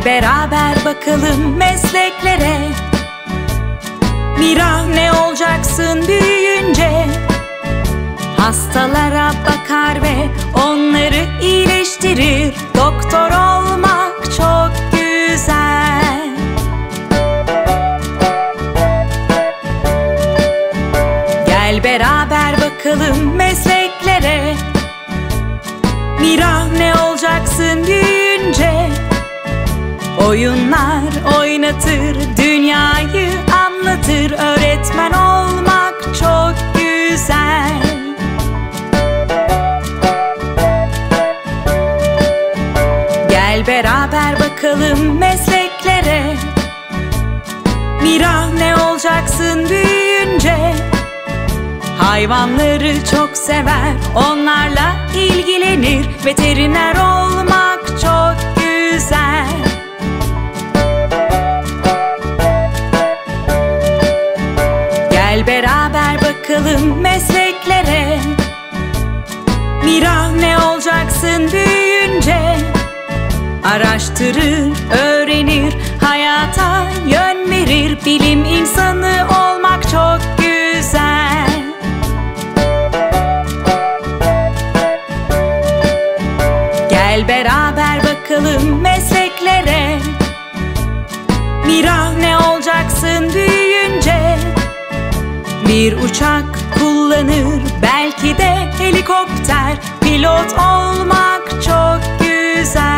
beraber bakalım mesleklere. Mira, ne olacaksın büyüyünce? Hastalara bakar ve onları iyileştirir. Doktor olmak çok güzel. Gel beraber bakalım mesleklere. Mira, ne olacaksın büyüyünce? Oyunlar oynatır, dünyayı anlatır. Öğretmen olmak çok güzel. Gel beraber bakalım mesleklere. Mira, ne olacaksın büyüyünce? Hayvanları çok sever, onlarla ilgilenir. Veteriner olmak çok güzel. Gel beraber bakalım mesleklere. Mira, ne olacaksın büyüyünce? Araştırır, öğrenir, hayata yön verir. Bilim insanı olmak çok güzel. Gel beraber bakalım mesleklere. Mira, ne olacaksın büyüyünce? Bir uçak kullanır, belki de helikopter. Pilot olmak çok güzel.